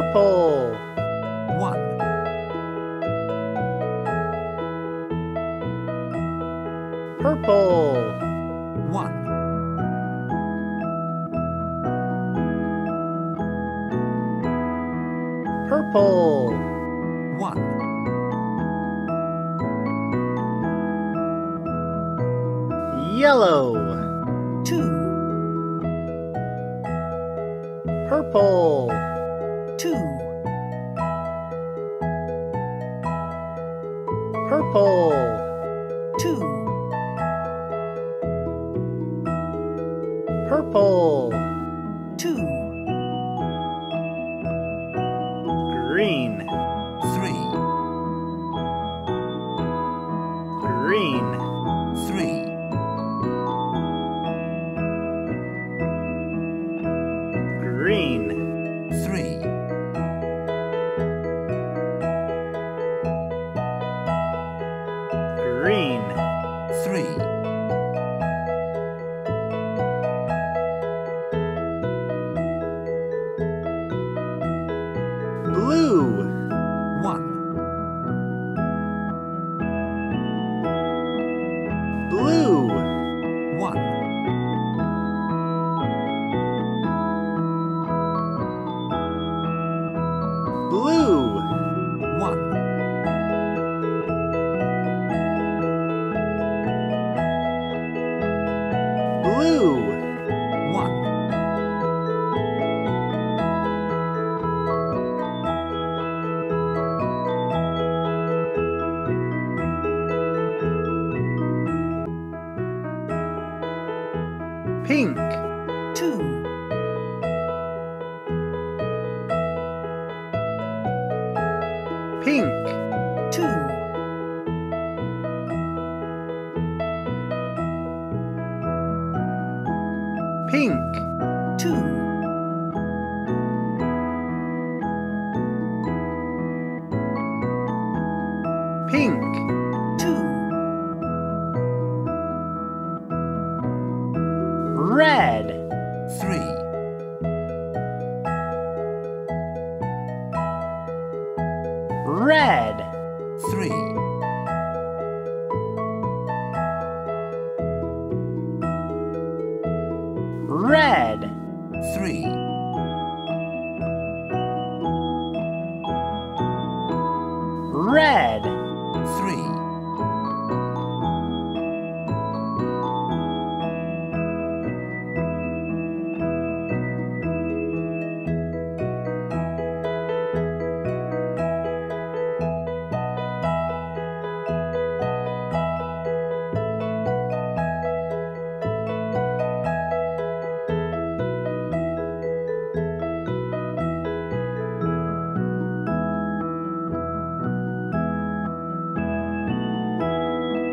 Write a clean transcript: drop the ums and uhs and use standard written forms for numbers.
Purple. 1, Purple. 1, Purple. 1, Yellow. 2, Purple. 2, Purple. 2, Purple. 2, Green. 3, Green. 3, Green. 3, Green. 3, Blue. 1, Blue. 1, Blue. 1, Blue. 1, Pink. 2, Pink. 2, Pink. 2, Pink. 2, Red. 3, Red. 3, Red. 3, Red.